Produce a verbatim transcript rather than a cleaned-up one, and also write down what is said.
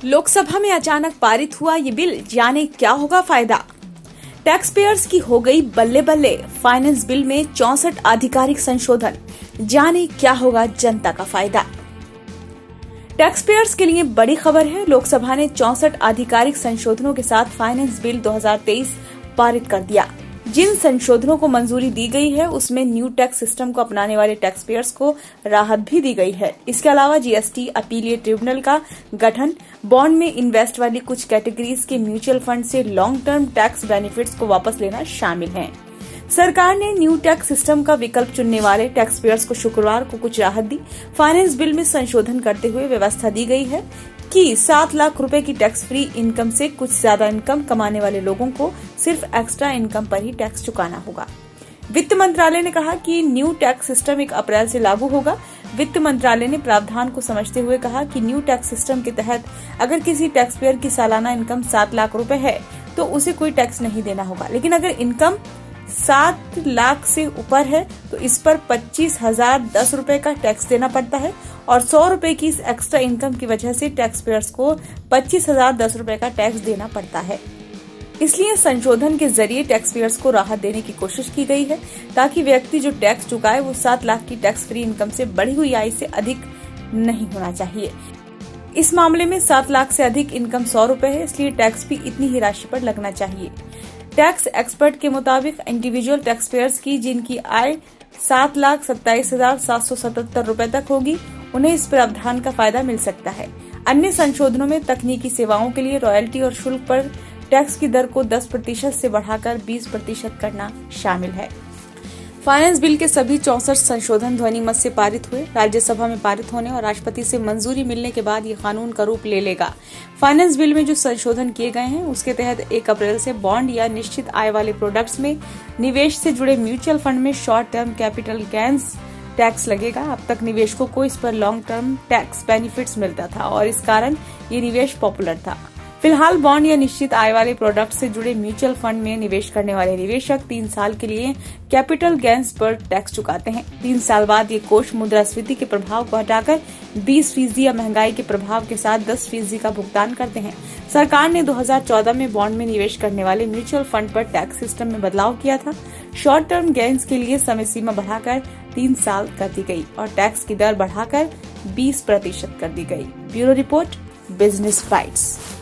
लोकसभा में अचानक पारित हुआ ये बिल, जाने क्या होगा फायदा। टैक्स पेयर्स की हो गई बल्ले बल्ले, फाइनेंस बिल में चौसठ आधिकारिक संशोधन, जाने क्या होगा जनता का फायदा। टैक्स पेयर्स के लिए बड़ी खबर है। लोकसभा ने चौसठ आधिकारिक संशोधनों के साथ फाइनेंस बिल दो हज़ार तेईस पारित कर दिया। जिन संशोधनों को मंजूरी दी गई है उसमें न्यू टैक्स सिस्टम को अपनाने वाले टैक्स पेयर्स को राहत भी दी गई है। इसके अलावा जीएसटी अपीलीट ट्रिब्यूनल का गठन, बॉन्ड में इन्वेस्ट वाली कुछ कैटेगरीज के म्यूचुअल फंड से लॉन्ग टर्म टैक्स बेनिफिट्स को वापस लेना शामिल है। सरकार ने न्यू टैक्स सिस्टम का विकल्प चुनने वाले टैक्स पेयर्स को शुक्रवार को कुछ राहत दी। फाइनेंस बिल में संशोधन करते हुए व्यवस्था दी गई है कि सात लाख रुपए की टैक्स फ्री इनकम से कुछ ज्यादा इनकम कमाने वाले लोगों को सिर्फ एक्स्ट्रा इनकम पर ही टैक्स चुकाना होगा। वित्त मंत्रालय ने कहा कि न्यू टैक्स सिस्टम एक अप्रैल से लागू होगा। वित्त मंत्रालय ने प्रावधान को समझते हुए कहा कि न्यू टैक्स सिस्टम के तहत अगर किसी टैक्स पेयर की सालाना इनकम सात लाख रुपए है तो उसे कोई टैक्स नहीं देना होगा, लेकिन अगर इनकम सात लाख से ऊपर है तो इस पर पच्चीस हजार दस रूपये का टैक्स देना पड़ता है और सौ रूपये की इस एक्स्ट्रा इनकम की वजह से टैक्स पेयर्स को पच्चीस हजार दस रूपये का टैक्स देना पड़ता है। इसलिए संशोधन के जरिए टैक्स पेयर्स को राहत देने की कोशिश की गई है ताकि व्यक्ति जो टैक्स चुकाए वो सात लाख की टैक्स फ्री इनकम से बढ़ी हुई आय से अधिक नहीं होना चाहिए। इस मामले में सात लाख से अधिक इनकम सौ रूपये है, इसलिए टैक्स भी इतनी ही राशि पर लगना चाहिए। टैक्स एक्सपर्ट के मुताबिक इंडिविजुअल टैक्स पेयर्स की जिनकी आय सात लाख सत्ताईस हजार सात सौ सतहत्तर रूपये तक होगी उन्हें इस प्रावधान का फायदा मिल सकता है। अन्य संशोधनों में तकनीकी सेवाओं के लिए रॉयल्टी और शुल्क पर टैक्स की दर को दस प्रतिशत से बढ़ाकर बीस प्रतिशत करना शामिल है। फाइनेंस बिल के सभी चौसठ संशोधन ध्वनिमत से पारित हुए। राज्यसभा में पारित होने और राष्ट्रपति से मंजूरी मिलने के बाद ये कानून का रूप ले लेगा। फाइनेंस बिल में जो संशोधन किए गए हैं उसके तहत एक अप्रैल से बॉन्ड या निश्चित आय वाले प्रोडक्ट्स में निवेश से जुड़े म्यूचुअल फंड में short term capital gains tax लगेगा। अब तक निवेशकों को इस पर लॉन्ग टर्म टैक्स बेनिफिट्स मिलता था और इस कारण ये निवेश पॉपुलर था। फिलहाल बॉन्ड या निश्चित आय वाले प्रोडक्ट से जुड़े म्यूचुअल फंड में निवेश करने वाले निवेशक तीन साल के लिए कैपिटल गेन्स पर टैक्स चुकाते हैं। तीन साल बाद ये कोष मुद्रास्फीति के प्रभाव को हटाकर बीस फीसदी या महंगाई के प्रभाव के साथ दस फीसदी का भुगतान करते हैं। सरकार ने दो हज़ार चौदह में बॉन्ड में निवेश करने वाले म्यूचुअल फंड पर टैक्स सिस्टम में बदलाव किया था। शॉर्ट टर्म गेन्स के लिए समय सीमा बढ़ाकर तीन साल कर दी गई और टैक्स की दर बढ़ाकर बीस प्रतिशत कर दी गई। Bureau report, business bytes.